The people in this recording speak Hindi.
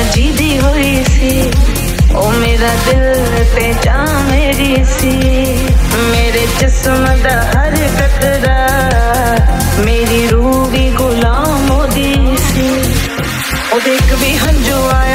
जीदी हुई सी, ओ मेरा दिल ते जा मेरी सी, मेरे जिस्म दा हर कतरा मेरी रूह भी गुलाम होदी सी, ओ देख भी हंजू आए